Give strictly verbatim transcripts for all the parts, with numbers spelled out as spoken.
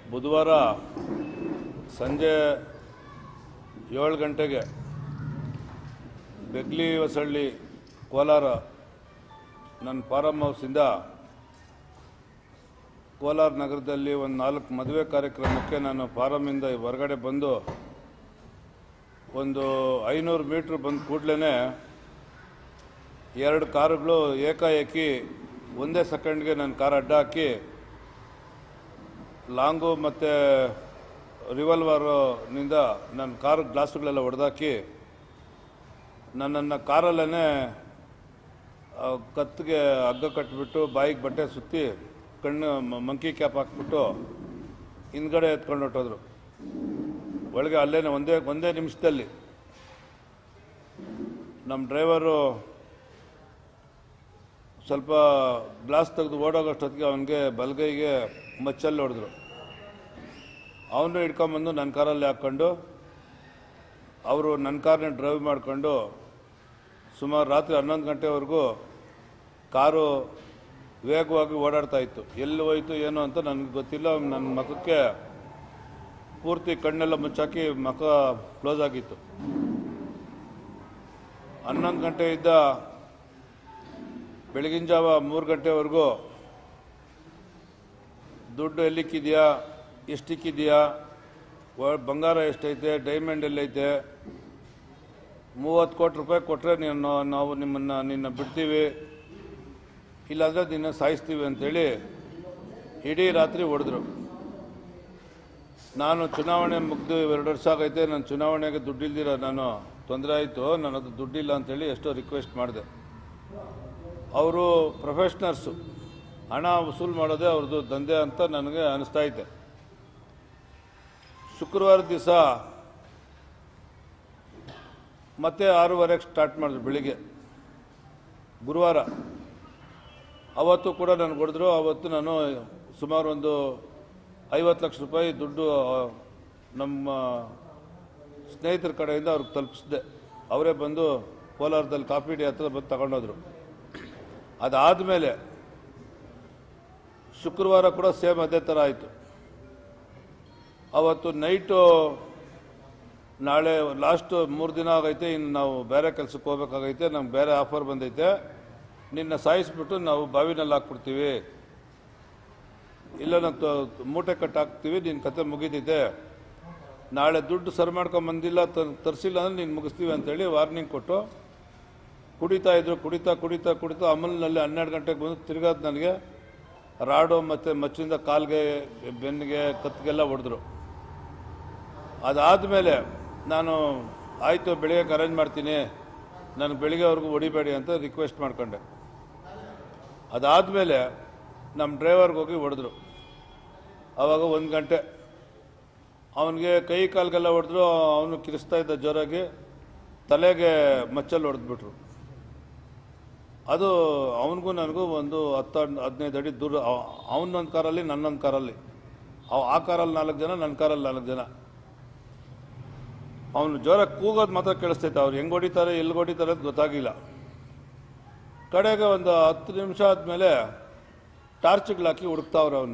ಬುಧವಾರ ಸಂಜೆ ಏಳು ಗಂಟೆಗೆ ಬೆಗ್ಲಿ ಹೊಸಳ್ಳಿ ಕೋಲಾರ ನನ್ನ ಫಾರಮ್ ಹೌಸಿಂದ ಕೋಲಾರ ನಗರದಲ್ಲಿ ಒಂದು ನಾಲ್ಕು ಮದುವೆ ಕಾರ್ಯಕ್ರಮಕ್ಕೆ ನಾನು ಫಾರಮಿಂದ ಹೊರಗಡೆ ಬಂದು ಒಂದು ಐನೂರು ಮೀಟ್ರ್ ಬಂದ ಕೂಡಲೇ ಎರಡು ಕಾರುಗಳು ಏಕಾಏಕಿ ಒಂದೇ ಸೆಕೆಂಡ್ಗೆ ನನ್ನ ಕಾರ್ ಅಡ್ಡ ಹಾಕಿ ಲಾಂಗು ಮತ್ತು ರಿವಾಲ್ವರ್ನಿಂದ ನನ್ನ ಕಾರು ಗ್ಲಾಸುಗಳೆಲ್ಲ ಹೊಡೆದಾಕಿ ನನ್ನನ್ನು ಕಾರಲ್ಲೇ ಕತ್ತಿಗೆ ಹಗ್ಗ ಕಟ್ಟಿಬಿಟ್ಟು ಬಾಯಿಗೆ ಬಟ್ಟೆ ಸುತ್ತಿ ಕಣ್ಣು ಮಂಕಿ ಕ್ಯಾಪ್ ಹಾಕ್ಬಿಟ್ಟು ಹಿಂದ್ಗಡೆ ಎತ್ಕೊಂಡು ಹೊಟ್ಟೋದ್ರು. ಒಳಗೆ ಅಲ್ಲೇ ಒಂದೇ ಒಂದೇ ನಿಮಿಷದಲ್ಲಿ ನಮ್ಮ ಡ್ರೈವರು ಸ್ವಲ್ಪ ಗ್ಲಾಸ್ ತೆಗೆದು ಓಡೋಗೋಷ್ಟೊತ್ತಿಗೆ ಅವನಿಗೆ ಬಲಗೈಗೆ ಮಚ್ಚಲ್ಲಿ ಹೊಡೆದ್ರು. ಅವನು ಹಿಡ್ಕೊಂಬಂದು ನನ್ನ ಕಾರಲ್ಲಿ ಹಾಕ್ಕೊಂಡು ಅವರು ನನ್ನ ಕಾರ್ನ ಡ್ರೈವ್ ಮಾಡಿಕೊಂಡು ಸುಮಾರು ರಾತ್ರಿ ಹನ್ನೊಂದು ಗಂಟೆವರೆಗೂ ಕಾರು ವೇಗವಾಗಿ ಓಡಾಡ್ತಾ ಇತ್ತು. ಎಲ್ಲಿ ಹೋಯ್ತು ಏನು ಅಂತ ನನಗೆ ಗೊತ್ತಿಲ್ಲ. ನನ್ನ ಮುಖಕ್ಕೆ ಪೂರ್ತಿ ಕಣ್ಣೆಲ್ಲ ಮುಚ್ಚಾಕಿ ಮುಖ ಕ್ಲೋಸ್ ಆಗಿತ್ತು. ಹನ್ನೊಂದು ಗಂಟೆಯಿಂದ ಬೆಳಗಿನ ಜಾವ ಮೂರು ಗಂಟೆವರೆಗೂ ದುಡ್ಡು ಎಲ್ಲಿಕ್ಕಿದೆಯಾ, ಎಷ್ಟಿಕ್ಕಿದೆಯಾ, ಬಂಗಾರ ಎಷ್ಟೈತೆ, ಡೈಮಂಡ್ ಎಲ್ಲೈತೆ, ಮೂವತ್ತು ಕೋಟಿ ರೂಪಾಯಿ ಕೊಟ್ಟರೆ ನೀನು ನಾವು ನಿಮ್ಮನ್ನು ನಿನ್ನ ಬಿಡ್ತೀವಿ, ಇಲ್ಲಾಂದರೆ ನಿನ್ನ ಸಾಯಿಸ್ತೀವಿ ಅಂಥೇಳಿ ಇಡೀ ರಾತ್ರಿ ಹೊಡೆದ್ರು. ನಾನು ಚುನಾವಣೆ ಮುಗಿದು ಎರಡು ವರ್ಷ ಆಗೈತೆ, ನಾನು ಚುನಾವಣೆಗೆ ದುಡ್ಡಿಲ್ದಿರ ನಾನು ತೊಂದರೆ ಆಯಿತು, ನಾನು ಅದು ದುಡ್ಡಿಲ್ಲ ಅಂಥೇಳಿ ಎಷ್ಟೋ ರಿಕ್ವೆಸ್ಟ್ ಮಾಡಿದೆ. ಅವರು ಪ್ರೊಫೆಷ್ನಲ್ಸು, ಹಣ ವಸೂಲು ಮಾಡೋದೇ ಅವ್ರದ್ದು ದಂಧೆ ಅಂತ ನನಗೆ ಅನಿಸ್ತಾ ಐತೆ. ಶುಕ್ರವಾರ ದಿವಸ ಮತ್ತೆ ಆರೂವರೆಗೆ ಸ್ಟಾರ್ಟ್ ಮಾಡಿದ್ರು ಬೆಳಿಗ್ಗೆ. ಗುರುವಾರ ಅವತ್ತು ಕೂಡ ನನಗೆ ಹೊಡೆದ್ರು. ಅವತ್ತು ನಾನು ಸುಮಾರು ಒಂದು ಐವತ್ತು ಲಕ್ಷ ರೂಪಾಯಿ ದುಡ್ಡು ನಮ್ಮ ಸ್ನೇಹಿತರ ಕಡೆಯಿಂದ ಅವ್ರಿಗೆ ತಲುಪಿಸಿದೆ. ಅವರೇ ಬಂದು ಕೋಲಾರದಲ್ಲಿ ಕಾಫಿ ಡೇ ಹತ್ರ ಬಂದು ತಗೊಂಡೋದ್ರು. ಅದಾದಮೇಲೆ ಶುಕ್ರವಾರ ಕೂಡ ಸೇಮ್ ಅದೇ ಥರ ಆಯಿತು. ಅವತ್ತು ನೈಟು ನಾಳೆ ಲಾಸ್ಟ್ ಮೂರು ದಿನ ಆಗೈತೆ, ಇನ್ನು ನಾವು ಬೇರೆ ಕೆಲಸಕ್ಕೆ ಹೋಗ್ಬೇಕಾಗೈತೆ, ನಮ್ಗೆ ಬೇರೆ ಆಫರ್ ಬಂದೈತೆ, ನಿನ್ನ ಸಾಯಿಸ್ಬಿಟ್ಟು ನಾವು ಬಾವಿನಲ್ಲಿ ಹಾಕ್ಬಿಡ್ತೀವಿ, ಇಲ್ಲ ನಾವು ಮೂಟೆ ಕಟ್ಟು ಹಾಕ್ತೀವಿ, ನಿನ್ನ ಕತೆ ಮುಗಿದೈತೆ, ನಾಳೆ ದುಡ್ಡು ಸರಿ ಮಾಡ್ಕೊಂಬಂದಿಲ್ಲ ತರಿಸಿಲ್ಲ ಅಂದರೆ ನೀನು ಮುಗಿಸ್ತೀವಿ ಅಂತೇಳಿ ವಾರ್ನಿಂಗ್ ಕೊಟ್ಟು ಕುಡಿತಾ ಇದ್ರು. ಕುಡಿತಾ ಕುಡಿತಾ ಕುಡಿತಾ ಅಮಲ್ನಲ್ಲಿ ಹನ್ನೆರಡು ಗಂಟೆಗೆ ಬಂದು ತಿರ್ಗಾದ ನನಗೆ ರಾಡು ಮತ್ತು ಮಚ್ಚಿಂದ ಕಾಲ್ಗೆ, ಬೆನ್ನಿಗೆ, ಕತ್ತಿಗೆಲ್ಲ ಹೊಡೆದ್ರು. ಅದಾದಮೇಲೆ ನಾನು ಆಯಿತು ಬೆಳಿಗ್ಗೆ ಅರೇಂಜ್ ಮಾಡ್ತೀನಿ, ನನಗೆ ಬೆಳಿಗ್ಗೆವರೆಗೂ ಹೊಡಿಬೇಡಿ ಅಂತ ರಿಕ್ವೆಸ್ಟ್ ಮಾಡ್ಕೊಂಡೆ. ಅದಾದಮೇಲೆ ನಮ್ಮ ಡ್ರೈವರ್ಗೆ ಹೋಗಿ ಹೊಡೆದ್ರು. ಆವಾಗ ಒಂದು ಗಂಟೆ ಅವನಿಗೆ ಕೈ ಕಾಲಿಗೆಲ್ಲ ಹೊಡೆದ್ರು. ಅವನು ಕಿರಿಸ್ತಾ ಇದ್ದ ಜೋರಾಗಿ, ತಲೆಗೆ ಮಚ್ಚಲ್ಲಿ ಹೊಡೆದ್ಬಿಟ್ರು. ಅದು ಅವನಿಗೂ ನನಗೂ ಒಂದು ಹತ್ತು ಹದಿನೈದು ಅಡಿ ದೂರ. ಅವನೊಂದು ಕಾರಲ್ಲಿ, ನನ್ನೊಂದು ಕಾರಲ್ಲಿ. ಅವ ಆ ಕಾರಲ್ಲಿ ನಾಲ್ಕು ಜನ, ನನ್ನ ಕಾರಲ್ಲಿ ನಾಲ್ಕು ಜನ. ಅವನು ಜೋರಾಗಿ ಕೂಗೋದು ಮಾತ್ರ ಕೇಳಿಸ್ತೈತೆ. ಅವ್ರು ಹೆಂಗೆ ಹೊಡಿತಾರೆ, ಎಲ್ಲಿ ಹೊಡಿತಾರೆ ಅಂತ ಗೊತ್ತಾಗಿಲ್ಲ. ಕಡೆಗೆ ಒಂದು ಹತ್ತು ನಿಮಿಷ ಆದಮೇಲೆ ಟಾರ್ಚ್ಗಳಾಕಿ ಹುಡುಕ್ತಾವ್ರೆ ಅವನ್ನ.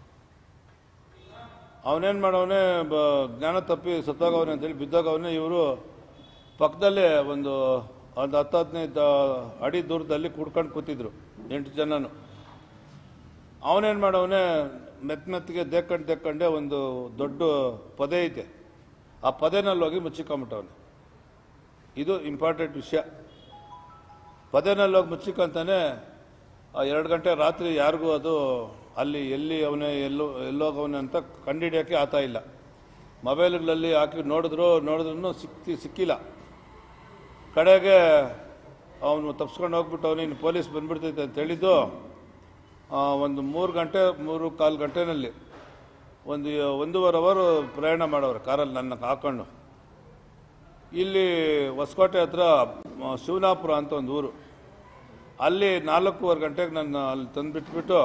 ಅವನೇನು ಮಾಡವನೇ, ಬ ಜ್ಞಾನ ತಪ್ಪಿ ಸತ್ತೋಗವನೇ ಅಂತೇಳಿ ಬಿದ್ದೋಗವನೇ. ಇವರು ಪಕ್ಕದಲ್ಲೇ ಒಂದು ಒಂದು ಹತ್ತು ಹದಿನೈದು ಅಡಿ ದೂರದಲ್ಲಿ ಕುಡ್ಕೊಂಡು ಕೂತಿದ್ರು ಎಂಟು ಜನನು. ಅವನೇನು ಮಾಡವನೇ, ಮೆತ್ತ ಮೆತ್ತಿಗೆ ದೇಕ್ಕಂಡು ದೇಕ್ಕಂಡೆ ಒಂದು ದೊಡ್ಡ ಪೊದೆ ಐತೆ, ಆ ಪೊದೆನಲ್ಲಿ ಹೋಗಿ ಮುಚ್ಚಿಕೊಂಬಿಟ್ಟವನು. ಇದು ಇಂಪಾರ್ಟೆಂಟ್ ವಿಷಯ. ಪೊದೆನಲ್ಲಿ ಹೋಗಿ ಮುಚ್ಚಿಕೊಂತಾನೆ. ಎರಡು ಗಂಟೆ ರಾತ್ರಿ ಯಾರಿಗೂ ಅದು ಅಲ್ಲಿ ಎಲ್ಲಿ ಅವನೇ ಎಲ್ಲೋ ಎಲ್ಲೋಗವನೇ ಅಂತ ಕಂಡುಹಿಡಿಯೋಕ್ಕೆ ಆಗ್ತಾ ಇಲ್ಲ. ಮೊಬೈಲ್ಗಳಲ್ಲಿ ಹಾಕಿ ನೋಡಿದ್ರು ನೋಡಿದ್ರೂ ಸಿಕ್ಕಿ ಸಿಕ್ಕಿಲ್ಲ. ಕಡೆಗೆ ಅವನು ತಪ್ಪಿಸ್ಕೊಂಡು ಹೋಗ್ಬಿಟ್ಟು ಅವನು ಇನ್ನು ಪೊಲೀಸ್ ಬಂದುಬಿಡ್ತೈತೆ ಅಂತ ಹೇಳಿದ್ದು ಒಂದು ಮೂರು ಗಂಟೆ ಮೂರು ಕಾಲು ಗಂಟೆನಲ್ಲಿ ಒಂದು ಒಂದೂವರೆ ಅವರು ಪ್ರಯಾಣ ಮಾಡೋರು ಕಾರಲ್ಲಿ ನನ್ನ ಹಾಕ್ಕೊಂಡು. ಇಲ್ಲಿ ಹೊಸಕೋಟೆ ಹತ್ರ ಶಿವನಾಪುರ ಅಂತ ಒಂದು ಊರು, ಅಲ್ಲಿ ನಾಲ್ಕೂವರೆ ಗಂಟೆಗೆ ನನ್ನ ಅಲ್ಲಿ ತಂದುಬಿಟ್ಬಿಟ್ಟು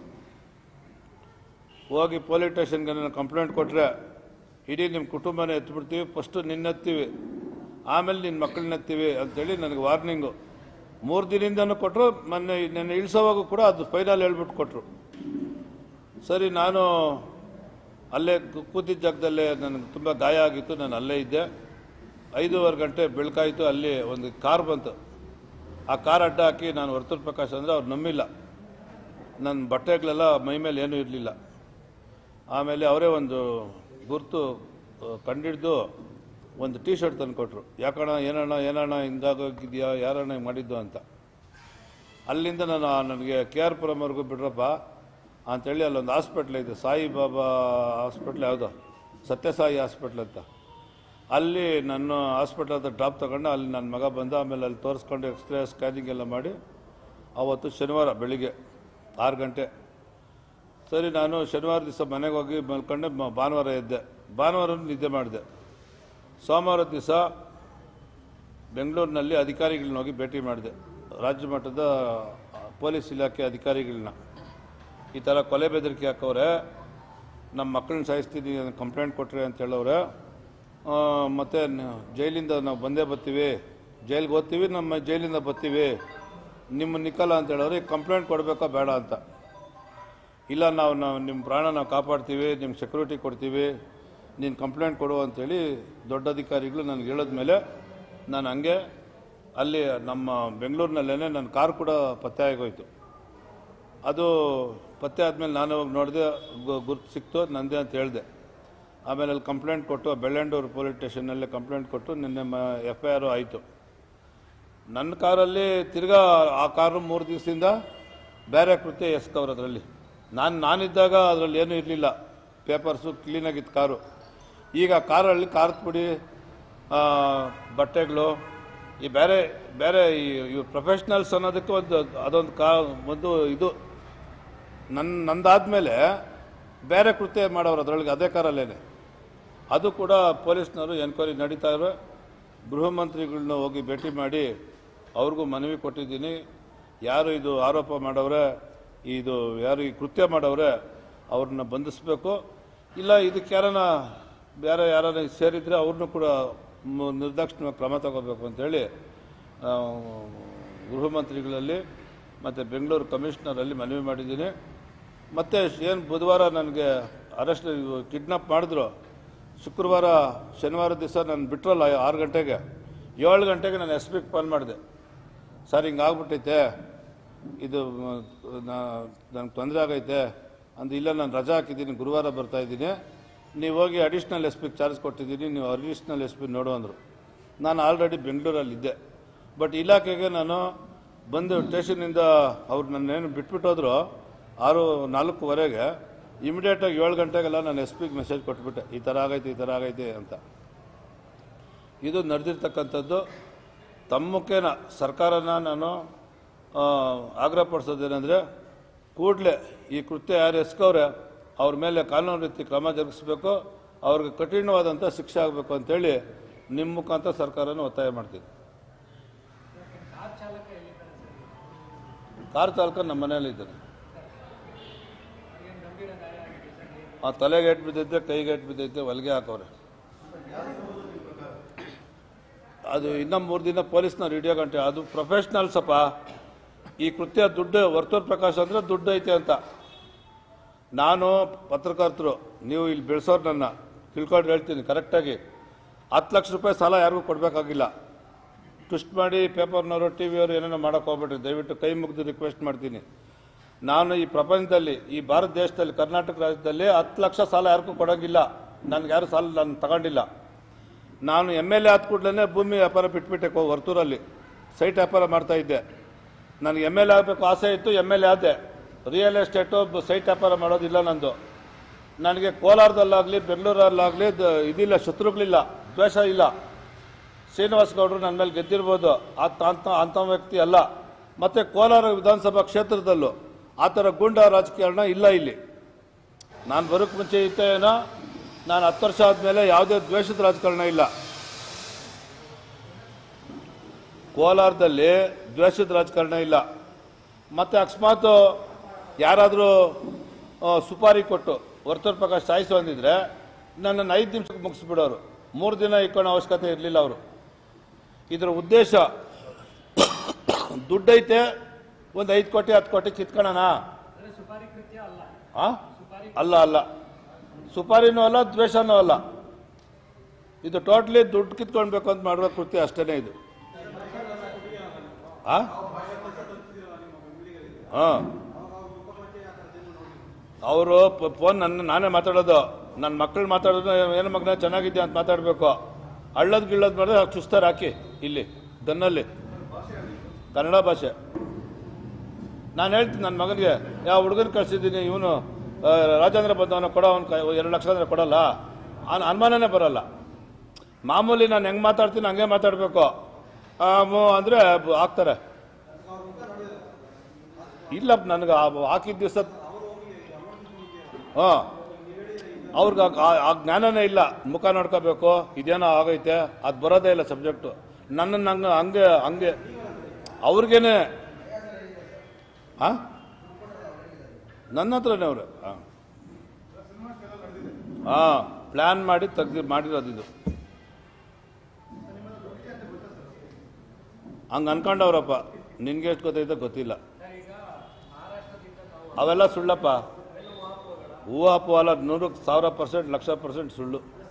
ಹೋಗಿ ಪೊಲೀಸ್ ಸ್ಟೇಷನ್ಗೆ ನಾನು ಕಂಪ್ಲೇಂಟ್ ಕೊಟ್ಟರೆ ಇಡೀ ನಿಮ್ಮ ಕುಟುಂಬನೇ ಎತ್ಬಿಡ್ತೀವಿ, ಫಸ್ಟು ನಿನ್ನೆತ್ತೀವಿ, ಆಮೇಲೆ ನಿನ್ನ ಮಕ್ಕಳನ್ನ ಎತ್ತೀವಿ ಅಂತೇಳಿ ನನಗೆ ವಾರ್ನಿಂಗು ಮೂರು ದಿನದಿಂದನೂ ಕೊಟ್ಟರು. ಮೊನ್ನೆ ನನ್ನ ಇಳಿಸೋವಾಗೂ ಕೂಡ ಅದು ಫೈನಲ್ ಹೇಳ್ಬಿಟ್ಟು ಕೊಟ್ಟರು. ಸರಿ, ನಾನು ಅಲ್ಲೇ ಕೂತಿದ್ದ ಜಾಗದಲ್ಲೇ ನನಗೆ ತುಂಬ ಗಾಯ ಆಗಿತ್ತು. ನಾನು ಅಲ್ಲೇ ಇದ್ದೆ. ಐದೂವರೆ ಗಂಟೆ ಬೆಳಕಾಯಿತು. ಅಲ್ಲಿ ಒಂದು ಕಾರ್ ಬಂತು. ಆ ಕಾರ್ ಅಡ್ಡ ಹಾಕಿ ನಾನು ವರ್ತೂರ್ ಪ್ರಕಾಶ್ ಅಂದರೆ ಅವ್ರು ನಂಬಿಲ್ಲ. ನನ್ನ ಬಟ್ಟೆಗಳೆಲ್ಲ ಮೈ ಮೇಲೆ ಏನೂ ಇರಲಿಲ್ಲ. ಆಮೇಲೆ ಅವರೇ ಒಂದು ಗುರುತು ಕಂಡಿಡ್ದು ಒಂದು ಟೀ ಶರ್ಟ್ ತಂದು ಕೊಟ್ಟರು. ಯಾಕಣ್ಣ ಏನಣ್ಣ ಏನಣ್ಣ ಹಿಂಗಾಗೋಗಿದೆಯಾ, ಯಾರಣ್ಣ ಮಾಡಿದ್ದು ಅಂತ. ಅಲ್ಲಿಂದ ನಾನು ನನಗೆ ಕೆ ಆರ್ ಪುರಮ್ವರೆಗೂ ಬಿಡ್ರಪ್ಪ ಅಂಥೇಳಿ ಅಲ್ಲೊಂದು ಹಾಸ್ಪಿಟ್ಲ್ ಇದೆ, ಸಾಯಿಬಾಬಾ ಹಾಸ್ಪಿಟ್ಲ್, ಯಾವುದೋ ಸತ್ಯಸಾಯಿ ಹಾಸ್ಪಿಟ್ಲ್ ಅಂತ. ಅಲ್ಲಿ ನನ್ನ ಹಾಸ್ಪಿಟ್ಲ್ ಹತ್ರ ಡ್ರಾಪ್ ತಗೊಂಡು ಅಲ್ಲಿ ನನ್ನ ಮಗ ಬಂದ. ಆಮೇಲೆ ಅಲ್ಲಿ ತೋರಿಸ್ಕೊಂಡು ಎಕ್ಸ್ರೇ ಸ್ಕ್ಯಾನಿಂಗ್ ಎಲ್ಲ ಮಾಡಿ ಆವತ್ತು ಶನಿವಾರ ಬೆಳಿಗ್ಗೆ ಆರು ಗಂಟೆ ಸರಿ ನಾನು ಶನಿವಾರ ದಿವಸ ಮನೆಗೆ ಹೋಗಿ ಮಲ್ಕೊಂಡೆ. ಭಾನುವಾರ ಎದ್ದೆ. ಭಾನುವಾರ ನಿದ್ದೆ ಮಾಡಿದೆ. ಸೋಮವಾರ ದಿವಸ ಬೆಂಗಳೂರಿನಲ್ಲಿ ಅಧಿಕಾರಿಗಳನ್ನ ಹೋಗಿ ಭೇಟಿ ಮಾಡಿದೆ. ರಾಜ್ಯ ಮಟ್ಟದ ಪೊಲೀಸ್ ಇಲಾಖೆ ಅಧಿಕಾರಿಗಳನ್ನ. ಈ ಥರ ಕೊಲೆ ಬೆದರಿಕೆ ಹಾಕವ್ರೆ, ನಮ್ಮ ಮಕ್ಕಳನ್ನ ಸಾಯಿಸ್ತೀನಿ ಕಂಪ್ಲೇಂಟ್ ಕೊಟ್ರಿ ಅಂತ ಹೇಳವ್ರೆ. ಮತ್ತು ಜೈಲಿಂದ ನಾವು ಬಂದೇ ಬರ್ತೀವಿ, ಜೈಲಿಗೆ ಓದ್ತೀವಿ, ನಮ್ಮ ಜೈಲಿಂದ ಬರ್ತೀವಿ, ನಿಮ್ಮ ನಿಕ್ಕಲ್ಲ ಅಂತ ಹೇಳೋರು. ಈಗ ಕಂಪ್ಲೇಂಟ್ ಕೊಡಬೇಕಾ ಬೇಡ ಅಂತ. ಇಲ್ಲ ನಾವು ನಾವು ನಿಮ್ಮ ಪ್ರಾಣ ನಾವು ಕಾಪಾಡ್ತೀವಿ, ನಿಮ್ಮ ಸೆಕ್ಯೂರಿಟಿ ಕೊಡ್ತೀವಿ, ನೀನು ಕಂಪ್ಲೇಂಟ್ ಕೊಡು ಅಂಥೇಳಿ ದೊಡ್ಡ ಅಧಿಕಾರಿಗಳು ನನಗೆ ಹೇಳಿದ ಮೇಲೆ ನಾನು ಹಂಗೆ ಅಲ್ಲಿ ನಮ್ಮ ಬೆಂಗಳೂರಿನಲ್ಲೇ ನನ್ನ ಕಾರ್ ಕೂಡ ಪತ್ತೆ ಆಗೋಯ್ತು. ಅದು ಪತ್ತೆ ಆದಮೇಲೆ ನಾನು ಹೋಗಿ ನೋಡಿದೆ, ಗುರ್ತು ಸಿಕ್ತು, ನಂದೇ ಅಂತ ಹೇಳಿದೆ. ಆಮೇಲೆ ಅಲ್ಲಿ ಕಂಪ್ಲೇಂಟ್ ಕೊಟ್ಟು ಬೆಳ್ಳಂಡೂರು ಪೊಲೀಸ್ ಸ್ಟೇಷನ್ನಲ್ಲೇ ಕಂಪ್ಲೇಂಟ್ ಕೊಟ್ಟು ನಿನ್ನೆ ಮ ಎಫ್ ಐ ಆರು ಆಯಿತು. ನನ್ನ ಕಾರಲ್ಲಿ ತಿರ್ಗಾ ಆ ಕಾರು ಮೂರು ದಿವಸದಿಂದ ಬೇರೆ ಕೃತ್ಯ ಎಸ್ಕವ್ರು. ಅದರಲ್ಲಿ ನಾನು ನಾನಿದ್ದಾಗ ಅದರಲ್ಲಿ ಏನೂ ಇರಲಿಲ್ಲ, ಪೇಪರ್ಸು ಕ್ಲೀನಾಗಿತ್ತು ಕಾರು. ಈಗ ಕಾರಲ್ಲಿ ಖಾರದ ಪುಡಿ, ಬಟ್ಟೆಗಳು, ಈ ಬೇರೆ ಬೇರೆ ಈ ಇವು ಪ್ರೊಫೆಷ್ನಲ್ಸ್ ಅನ್ನೋದಕ್ಕೆ ಒಂದು ಅದೊಂದು ಕಾ ಒಂದು ಇದು ನನ್ನ ನಂದಾದಮೇಲೆ ಬೇರೆ ಕೃತ್ಯ ಮಾಡೋರು ಅದರೊಳಗೆ ಅದೇ ಕಾರಲ್ಲೇ. ಅದು ಕೂಡ ಪೊಲೀಸ್ನವರು ಎನ್ಕ್ವೈರಿ ನಡೀತಾ ಇರೋ. ಗೃಹ ಮಂತ್ರಿಗಳನ್ನ ಹೋಗಿ ಭೇಟಿ ಮಾಡಿ ಅವ್ರಿಗೂ ಮನವಿ ಕೊಟ್ಟಿದ್ದೀನಿ. ಯಾರು ಇದು ಆರೋಪ ಮಾಡವ್ರೆ, ಇದು ಯಾರು ಈ ಕೃತ್ಯ ಮಾಡವ್ರೆ ಅವ್ರನ್ನ ಬಂಧಿಸಬೇಕು. ಇಲ್ಲ ಇದಕ್ಕೆ ಯಾರನ್ನ ಬೇರೆ ಯಾರನ್ನ ಸೇರಿದರೆ ಅವ್ರನ್ನೂ ಕೂಡ ನಿರ್ದಾಕ್ಷಿಣ್ಯವಾಗಿ ಕ್ರಮ ತಗೋಬೇಕು ಅಂಥೇಳಿ ಗೃಹ ಮಂತ್ರಿಗಳಲ್ಲಿ ಮತ್ತು ಬೆಂಗಳೂರು ಕಮಿಷನರಲ್ಲಿ ಮನವಿ ಮಾಡಿದ್ದೀನಿ. ಮತ್ತು ಏನು ಬುಧವಾರ ನನಗೆ ಅರೆಸ್ಟ್ ಕಿಡ್ನಾಪ್ ಮಾಡಿದ್ರು, ಶುಕ್ರವಾರ ಶನಿವಾರ ದಿವಸ ನಾನು ಬಿಟ್ರಲ್ಲ ಆರು ಗಂಟೆಗೆ, ಏಳು ಗಂಟೆಗೆ ನಾನು ಎಸ್ ಪಿಗೆ ಫೋನ್ ಮಾಡಿದೆ. ಸರ್ ಹಿಂಗಾಗ್ಬಿಟ್ಟೈತೆ, ಇದು ನನಗೆ ತೊಂದರೆ ಆಗೈತೆ ಅಂದು. ಇಲ್ಲ ನಾನು ರಜಾ ಹಾಕಿದ್ದೀನಿ, ಗುರುವಾರ ಬರ್ತಾಯಿದ್ದೀನಿ, ನೀವು ಹೋಗಿ ಅಡಿಷ್ನಲ್ ಎಸ್ ಪಿಗೆ ಚಾರ್ಜ್ ಕೊಟ್ಟಿದ್ದೀನಿ, ನೀವು ಅಡಿಷ್ನಲ್ ಎಸ್ ಪಿ ನೋಡು ಅಂದರು. ನಾನು ಆಲ್ರೆಡಿ ಬೆಂಗಳೂರಲ್ಲಿದ್ದೆ. ಬಟ್ ಇಲಾಖೆಗೆ ನಾನು ಬಂದು ಸ್ಟೇಷನಿಂದ ಅವ್ರು ನನ್ನೇನು ಬಿಟ್ಬಿಟ್ಟೋದ್ರು ಆರು ನಾಲ್ಕೂವರೆಗೆ. ಇಮಿಡಿಯೇಟಾಗಿ ಏಳು ಗಂಟೆಗೆಲ್ಲ ನಾನು ಎಸ್ ಪಿಗೆ ಮೆಸೇಜ್ ಕೊಟ್ಬಿಟ್ಟೆ, ಈ ಥರ ಆಗೈತೆ ಈ ಥರ ಆಗೈತೆ ಅಂತ. ಇದು ನಡೆದಿರ್ತಕ್ಕಂಥದ್ದು. ತಮ್ಮಕ್ಕೇನ ಸರ್ಕಾರನ ನಾನು ಆಗ್ರಹಪಡಿಸೋದೇನೆಂದರೆ, ಕೂಡಲೇ ಈ ಕೃತ್ಯ ಯಾರು ಎಸ್ಕವ್ರೆ ಅವ್ರ ಮೇಲೆ ಕಾನೂನು ರೀತಿ ಕ್ರಮ ಜರುಗಿಸಬೇಕು, ಅವ್ರಿಗೆ ಕಠಿಣವಾದಂಥ ಶಿಕ್ಷೆ ಆಗಬೇಕು ಅಂತೇಳಿ ನಿಮ್ಮ ಮುಖಾಂತರ ಸರ್ಕಾರನ ಒತ್ತಾಯ ಮಾಡ್ತೀನಿ. ಕಾರ್ ಚಾಲಕ ನಮ್ಮ ಮನೆಯಲ್ಲಿದ್ದಾನೆ. ಆ ತಲೆಗೆ ಏಟು ಬಿದ್ದೈತೆ, ಕೈಗೆ ಏಟು ಬಿದ್ದೈತೆ, ಹೊಲಿಗೆ ಹಾಕವ್ರೆ. ಅದು ಇನ್ನೂ ಮೂರು ದಿನ ಪೊಲೀಸ್ನವ್ರು ಹಿಡಿಯೋ ಗಂಟೆ. ಅದು ಪ್ರೊಫೆಷ್ನಲ್ಸಪ್ಪ. ಈ ಕೃತ್ಯ ದುಡ್ಡು, ವರ್ತೂರ್ ಪ್ರಕಾಶ್ ಅಂದರೆ ದುಡ್ಡು ಐತೆ ಅಂತ. ನಾನು ಪತ್ರಕರ್ತರು, ನೀವು ಇಲ್ಲಿ ಬೆಳೆಸೋರು ನನ್ನ ತಿಳ್ಕೊಂಡು ಹೇಳ್ತೀನಿ ಕರೆಕ್ಟಾಗಿ. ಹತ್ತು ಲಕ್ಷ ರೂಪಾಯಿ ಸಾಲ ಯಾರಿಗೂ ಕೊಡಬೇಕಾಗಿಲ್ಲ. ಟ್ವಿಸ್ಟ್ ಮಾಡಿ ಪೇಪರ್ನವರು ಟಿ ವಿಯವರು ಏನೇನೋ ಮಾಡೋಕ್ಕೆ ಹೋಗ್ಬಿಟ್ರಿ. ದಯವಿಟ್ಟು ಕೈ ಮುಗಿದು ರಿಕ್ವೆಸ್ಟ್ ಮಾಡ್ತೀನಿ. ನಾನು ಈ ಪ್ರಪಂಚದಲ್ಲಿ, ಈ ಭಾರತ ದೇಶದಲ್ಲಿ, ಕರ್ನಾಟಕ ರಾಜ್ಯದಲ್ಲಿ ಹತ್ತು ಲಕ್ಷ ಸಾಲ ಯಾರಿಗೂ ಕೊಡೋಂಗಿಲ್ಲ. ನನಗೆ ಯಾರು ಸಾಲ ನಾನು ತಗೊಂಡಿಲ್ಲ. ನಾನು ಎಮ್ ಎಲ್ ಎ ಆದ ಕೂಡಲೇ ಭೂಮಿ ವ್ಯಾಪಾರ ಬಿಟ್ಬಿಟ್ಟೆ. ವರ್ತೂರಲ್ಲಿ ಸೈಟ್ ವ್ಯಾಪಾರ ಮಾಡ್ತಾಯಿದ್ದೆ. ನನಗೆ ಎಮ್ ಎಲ್ ಎ ಆಗಬೇಕು ಆಸೆ ಇತ್ತು, ಎಮ್ ಎಲ್ ಎ ಆದೆ. ರಿಯಲ್ ಎಸ್ಟೇಟು ಸೈಟ್ ವ್ಯಾಪಾರ ಮಾಡೋದಿಲ್ಲ ನಂದು. ನನಗೆ ಕೋಲಾರದಲ್ಲಾಗಲಿ ಬೆಂಗಳೂರಲ್ಲಾಗಲಿ ಇದಿಲ್ಲ, ಶತ್ರುಗಳಿಲ್ಲ, ದ್ವೇಷ ಇಲ್ಲ. ಶ್ರೀನಿವಾಸ ಗೌಡರು ನನ್ನ ಮೇಲೆ ಗೆದ್ದಿರ್ಬೋದು, ಅಂತ ಅಂಥ ಅಂಥ ವ್ಯಕ್ತಿ ಅಲ್ಲ. ಮತ್ತು ಕೋಲಾರ ವಿಧಾನಸಭಾ ಕ್ಷೇತ್ರದಲ್ಲೂ ಆ ಥರ ಗೂಂಡ ರಾಜಕಾರಣ ಇಲ್ಲ ಇಲ್ಲಿ. ನಾನು ಬರೋಕ್ಕೆ ಮುಂಚೆ ಇತ್ತು ಏನೋ, ನಾನು ಹತ್ತು ವರ್ಷ ಆದಮೇಲೆ ಯಾವುದೇ ದ್ವೇಷದ ರಾಜಕಾರಣ ಇಲ್ಲ. ಕೋಲಾರದಲ್ಲಿ ದ್ವೇಷದ ರಾಜಕಾರಣ ಇಲ್ಲ. ಮತ್ತು ಅಕಸ್ಮಾತ್ ಯಾರಾದರೂ ಸುಪಾರಿ ಕೊಟ್ಟು ವರ್ತೂರ್ ಪ್ರಕಾಶ್ ಸಾಯಿಸು ಅಂದಿದ್ರೆ ನನ್ನನ್ನು ಐದು ನಿಮಿಷಕ್ಕೆ ಮುಗಿಸ್ಬಿಡೋರು. ಮೂರು ದಿನ ಇಕ್ಕೊಳ್ಳೋ ಅವಶ್ಯಕತೆ ಇರಲಿಲ್ಲ ಅವರು. ಇದರ ಉದ್ದೇಶ ದುಡ್ಡೈತೆ, ಒಂದು ಐದು ಕೋಟಿ ಹತ್ತು ಕೋಟಿ ಕಿತ್ಕೊಳ್ಳೋಣ. ಅಲ್ಲ ಅಲ್ಲ ಸುಪಾರಿನೂ ಅಲ್ಲ, ದ್ವೇಷನೂ ಅಲ್ಲ. ಇದು ಟೋಟ್ಲಿ ದುಡ್ಡು ಕಿತ್ಕೊಳ್ಬೇಕು ಅಂತ ಮಾಡುವ ಕೃತ್ಯ ಅಷ್ಟೇ ಇದು. ಹಾಂ ಅವರು ಫೋನ್ ನನ್ನ ನಾನೇ ಮಾತಾಡೋದು, ನನ್ನ ಮಕ್ಕಳು ಮಾತಾಡೋದು, ಏನು ಮಗನ ಚೆನ್ನಾಗಿದ್ಯಾ ಅಂತ ಮಾತಾಡಬೇಕು. ಹಳ್ಳದ್ ಗಿಳ್ಳದ್ ಮಾಡಿದ್ರೆ ಚುಸ್ತಾರೆ ಹಾಕಿ ಇಲ್ಲಿ ದನ್ನಲ್ಲಿ ಕನ್ನಡ ಭಾಷೆ. ನಾನು ಹೇಳ್ತೀನಿ ನನ್ನ ಮಗನಿಗೆ, ಯಾವ ಹುಡುಗನ ಕಳಿಸಿದ್ದೀನಿ, ಇವನು ರಾಜೇಂದ್ರ ಬಂದವನ ಕೊಡೋ, ಅವ್ನು ಎರಡು ಲಕ್ಷ ಅಂದರೆ ಕೊಡೋಲ್ಲ, ಅವ್ನು ಅನುಮಾನನೇ ಬರೋಲ್ಲ. ಮಾಮೂಲಿ ನಾನು ಹೆಂಗೆ ಮಾತಾಡ್ತೀನಿ ಹಂಗೆ ಮಾತಾಡಬೇಕು ಅಂದರೆ ಹಾಕ್ತಾರೆ. ಇಲ್ಲ ನನಗೆ ಹಾಕಿದ ದಿವಸ ಹಾಂ ಅವ್ರಿಗೆ ಆ ಜ್ಞಾನನೇ ಇಲ್ಲ. ಮುಖ ನೋಡ್ಕೋಬೇಕು, ಇದೇನೋ ಆಗೈತೆ, ಅದು ಬರೋದೇ ಇಲ್ಲ ಸಬ್ಜೆಕ್ಟು. ನನ್ನನ್ನು ಹಂಗೆ ಹಂಗೆ ಹಂಗೆ ಅವ್ರಿಗೇನೆ ಹಾಂ ನನ್ನ ಹತ್ರನೇ ಅವ್ರೆ. ಹಾಂ ಹಾಂ ಪ್ಲ್ಯಾನ್ ಮಾಡಿ ತೆಗ್ದು ಮಾಡಿರೋದು ಇದು. ಹಂಗೆ ಅನ್ಕೊಂಡವ್ರಪ್ಪ, ನಿನ್ಗೆ ಎಷ್ಟು ಗೊತ್ತೈತೆ ಗೊತ್ತಿಲ್ಲ. ಅವೆಲ್ಲ ಸುಳ್ಳಪ್ಪ, ಹೂವು ಅಲ್ಲ, ನೂರಕ್ಕೆ ಸಾವಿರ ಪರ್ಸೆಂಟ್ ಲಕ್ಷ ಪರ್ಸೆಂಟ್ ಸುಳ್ಳು.